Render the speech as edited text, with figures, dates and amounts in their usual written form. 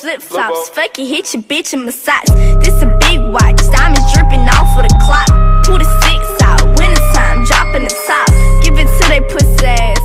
flip-flops. Fuck it, hit your bitch in my socks. This a big watch, diamonds dripping off of the clock. Pull the 6 out, winter time, dropping the top. Give it to they pussy ass.